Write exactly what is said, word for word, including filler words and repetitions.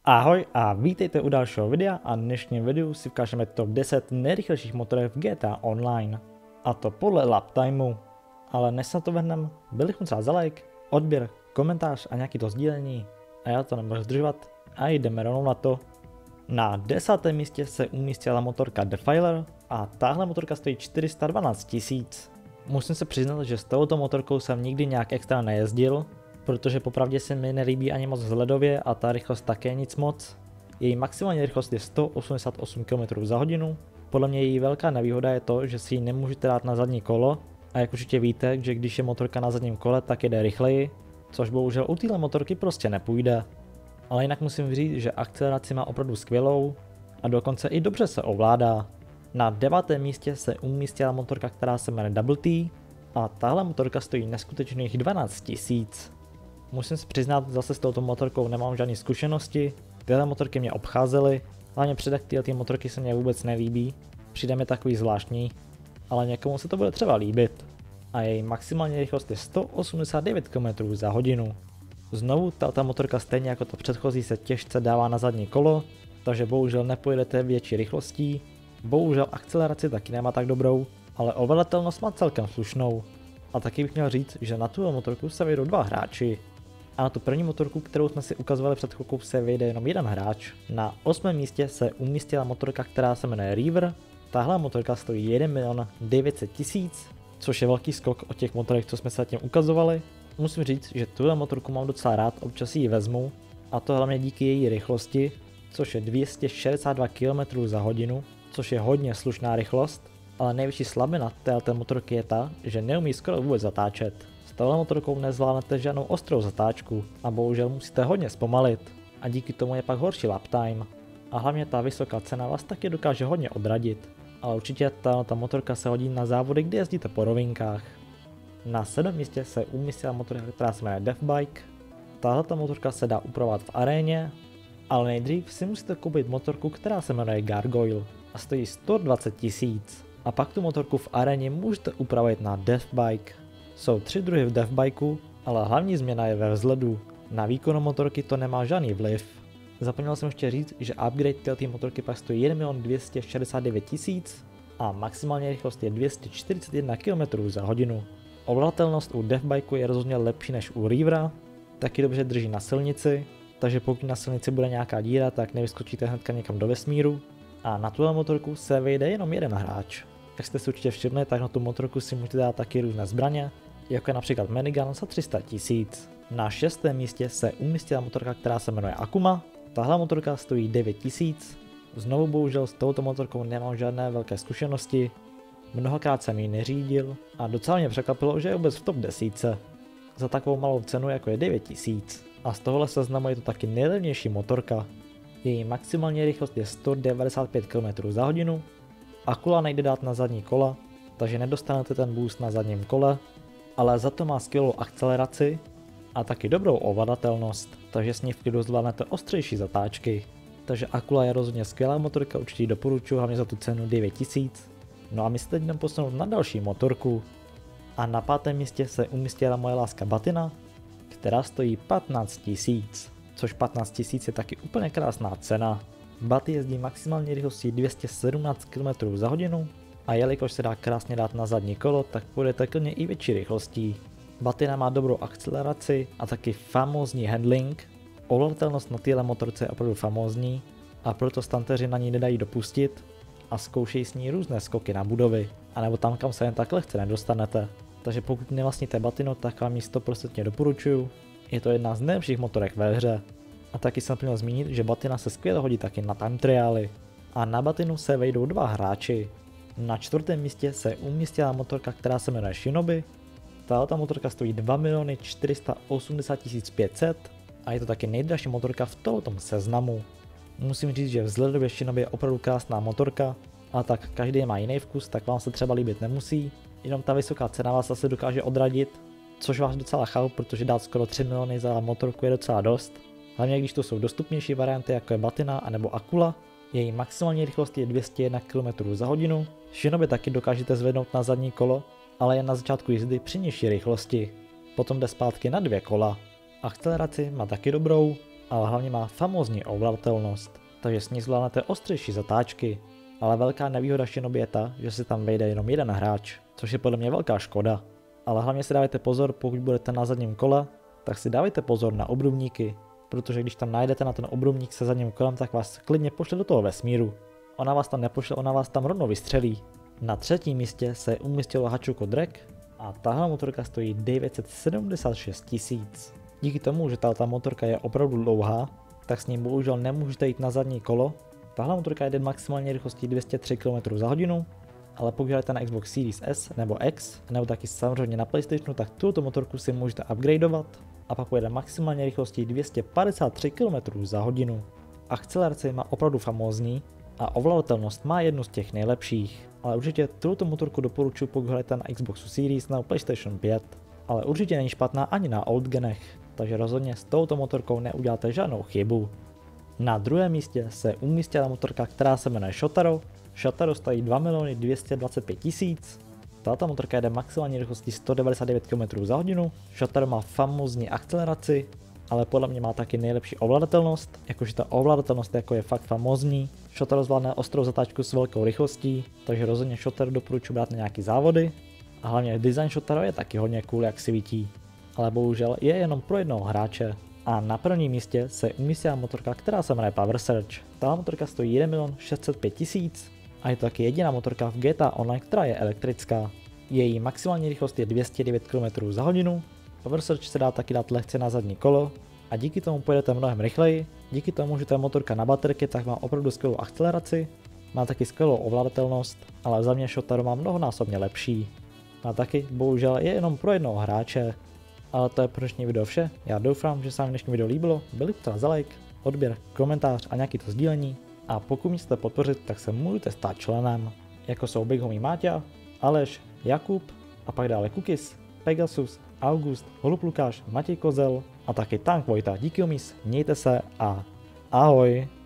Ahoj a vítejte u dalšího videa a v dnešním videu si ukážeme top deset nejrychlejších motorek v G T A Online. A to podle lap timeu. Ale než se na to vrhneme, byl bych třeba za like, odběr, komentář a nějaký to sdílení. A já to nebudu zdržovat a jdeme rovnou na to. Na desátém místě se umístila motorka Defiler a tahle motorka stojí čtyři sta dvanáct tisíc. Musím se přiznat, že s touto motorkou jsem nikdy nějak extra nejezdil, protože popravdě se mi nelíbí ani moc vzhledově a ta rychlost také nic moc. Její maximální rychlost je sto osmdesát osm kilometrů za hodinu. Podle mě její velká nevýhoda je to, že si ji nemůžete dát na zadní kolo a jak určitě víte, že když je motorka na zadním kole, tak jede rychleji, což bohužel u téhle motorky prostě nepůjde. Ale jinak musím říct, že akceleraci má opravdu skvělou a dokonce i dobře se ovládá. Na devátém místě se umístila motorka, která se jmenuje Double T a tahle motorka stojí neskutečných dvanáct tisíc. Musím si přiznat, zase s touto motorkou nemám žádné zkušenosti, tyhle motorky mě obcházely, hlavně předek tyhle motorky se mě vůbec nelíbí, přijde mi takový zvláštní, ale někomu se to bude třeba líbit. A její maximální rychlost je sto osmdesát devět kilometrů za hodinu. Znovu tato motorka stejně jako ta předchozí se těžce dává na zadní kolo, takže bohužel nepojedete větší rychlostí, bohužel akceleraci taky nemá tak dobrou, ale ovladatelnost má celkem slušnou. A taky bych měl říct, že na tuhle motorku se vyjdou dva hráči. A na tu první motorku, kterou jsme si ukazovali před chvilkou, se vyjde jenom jeden hráč. Na osmém místě se umístila motorka, která se jmenuje Reaver. Tahle motorka stojí jeden milion devět set tisíc, což je velký skok od těch motorek, co jsme se zatím ukazovali. Musím říct, že tuhle motorku mám docela rád, občas si ji vezmu. A to hlavně díky její rychlosti, což je dvě stě šedesát dva kilometrů za hodinu, což je hodně slušná rychlost. Ale největší slabina této motorky je ta, že neumí skoro vůbec zatáčet. S touhle motorkou nezvládnete žádnou ostrou zatáčku a bohužel musíte hodně zpomalit a díky tomu je pak horší lap time. A hlavně ta vysoká cena vás taky dokáže hodně odradit. Ale určitě ta motorka se hodí na závody, kde jezdíte po rovinkách. Na sedmém místě se umístila motorka, která se jmenuje Deathbike. Tahle motorka se dá upravovat v aréně, ale nejdřív si musíte koupit motorku, která se jmenuje Gargoyle a stojí sto dvacet tisíc. A pak tu motorku v aréně můžete upravit na Deathbike. Jsou tři druhy v Deathbikeu, ale hlavní změna je ve vzhledu. Na výkonu motorky to nemá žádný vliv. Zapomněl jsem ještě říct, že upgrade této motorky pak stojí jeden milion dvě stě šedesát devět tisíc a maximální rychlost je dvě stě čtyřicet jedna kilometrů za hodinu. Ovladatelnost u Deathbikeu je rozhodně lepší než u Reavera, taky dobře drží na silnici, takže pokud na silnici bude nějaká díra, tak nevyskočíte hnedka někam do vesmíru. A na tuhle motorku se vejde jenom jeden hráč. Jak jste si určitě všimli, tak na tu motorku si můžete dát taky různé zbraně, jako je například minigun za tři sta tisíc. Na šestém místě se umístila motorka, která se jmenuje Akuma. Tahle motorka stojí devět tisíc. Znovu bohužel s touto motorkou nemám žádné velké zkušenosti. Mnohokrát jsem ji neřídil a docela mě překvapilo, že je vůbec v top desítce. Za takovou malou cenu jako je devět tisíc. A z tohohle seznamu je to taky nejlevnější motorka. Její maximální rychlost je sto devadesát pět kilometrů za hodinu. Akula nejde dát na zadní kola, takže nedostanete ten boost na zadním kole, ale za to má skvělou akceleraci a taky dobrou ovladatelnost, takže s ní v klidu zvládnete ostřejší zatáčky. Takže Akula je rozhodně skvělá motorka, určitě ji doporučuji, hlavně za tu cenu devět tisíc. No a my se teď jdeme posunout na další motorku. A na pátém místě se umístila moje láska Batina, která stojí patnáct tisíc, což patnáct tisíc je taky úplně krásná cena. Baty jezdí maximální rychlostí dvě stě sedmnáct kilometrů za hodinu a jelikož se dá krásně dát na zadní kolo, tak půjdete klidně i větší rychlostí. Batina má dobrou akceleraci a taky famózní handling. Ovladatelnost na téhle motorce je opravdu famózní a proto stanteři na ní nedají dopustit a zkoušejí s ní různé skoky na budovy, anebo tam, kam se jen tak lehce nedostanete. Takže pokud nevlastníte Batinu, tak vám ji sto procent doporučuju. Je to jedna z nejlepších motorek ve hře. A taky jsem měl zmínit, že Batina se skvěle hodí taky na time triály. A na Batinu se vejdou dva hráči. Na čtvrtém místě se umístila motorka, která se jmenuje Shinobi. Tato motorka stojí dva miliony čtyři sta osmdesát tisíc pět set a je to taky nejdražší motorka v tomto seznamu. Musím říct, že vzhledově Shinobi je opravdu krásná motorka, ale tak každý má jiný vkus, tak vám se třeba líbit nemusí. Jenom ta vysoká cena vás zase dokáže odradit, což vás docela chápu, protože dát skoro tři miliony za motorku je docela dost. Hlavně když to jsou dostupnější varianty jako je Batina anebo Akula. Její maximální rychlost je dvě stě jedna kilometrů za hodinu. Shinobi taky dokážete zvednout na zadní kolo, ale jen na začátku jízdy při nižší rychlosti. Potom jde zpátky na dvě kola. Akceleraci má taky dobrou, ale hlavně má famózní ovladatelnost, takže s ní zvládnete ostřejší zatáčky, ale velká nevýhoda Shinobi je ta, že si tam vejde jenom jeden hráč, což je podle mě velká škoda. Ale hlavně si dávajte pozor, pokud budete na zadním kole, tak si dávajte pozor na obrubníky, protože když tam najdete na ten obrubník se zadním kolem, tak vás klidně pošle do toho vesmíru. Ona vás tam nepošle, ona vás tam rovnou vystřelí. Na třetím místě se umístilo Hachuko Drag a tahle motorka stojí devět set sedmdesát šest tisíc. Díky tomu, že tato motorka je opravdu dlouhá, tak s ní bohužel nemůžete jít na zadní kolo. Tahle motorka jede maximální rychlostí dvě stě tři kilometrů za hodinu, ale pokud jdete na Xbox Series S nebo X, nebo taky samozřejmě na PlayStationu, tak tuto motorku si můžete upgradeovat a pak pojede maximální rychlostí dvě stě padesát tři kilometrů za hodinu. Akcelerace má opravdu famózní a ovladatelnost má jednu z těch nejlepších, ale určitě tuto motorku doporučuji, pokud jdete na Xboxu Series nebo PlayStation pět, ale určitě není špatná ani na old genech, takže rozhodně s touto motorkou neuděláte žádnou chybu. Na druhém místě se umístila motorka, která se jmenuje Shotaro. Shotaro stojí dva miliony dvě stě dvacet pět tisíc. Tato motorka jede maximální rychlostí sto devadesát devět kilometrů za hodinu. Shotaro má famózní akceleraci, ale podle mě má taky nejlepší ovladatelnost, jakože ta ovladatelnost jako je fakt famózní. Shotaro zvládne ostrou zatáčku s velkou rychlostí, takže rozhodně Shotaro doporučuji brát na nějaký závody. A hlavně design Shotaro je taky hodně cool, jak svítí, ale bohužel je jenom pro jednoho hráče. A na prvním místě se umístila motorka, která se jmenuje Power Surge. Ta motorka stojí jeden milion šest set pět tisíc a je to taky jediná motorka v G T A Online, která je elektrická. Její maximální rychlost je dvě stě devět kilometrů za hodinu. Power Surge se dá taky dát lehce na zadní kolo a díky tomu pojedete mnohem rychleji. Díky tomu, že ta motorka na baterky, tak má opravdu skvělou akceleraci, má taky skvělou ovladatelnost, ale za mě Shotaro má mnohonásobně lepší. A taky bohužel je jenom pro jednoho hráče. Ale to je pro dnešní video vše. Já doufám, že se vám dnešní video líbilo. Byli třeba za like, odběr, komentář a nějaký to sdílení. A pokud mě chcete podpořit, tak se můžete stát členem, jako jsou Big Homie Máťa, Aleš, Jakub a pak dále Cookies, Pegasus, August, Holub Lukáš, Matěj Kozel a taky Tank Vojta. Díky omis, mějte se a ahoj.